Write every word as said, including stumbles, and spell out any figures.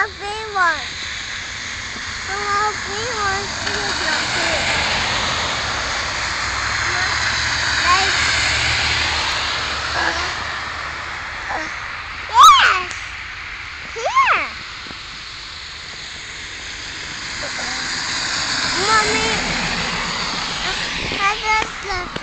a big one. Come on, big one. Like, yes, here. Mommy, I just.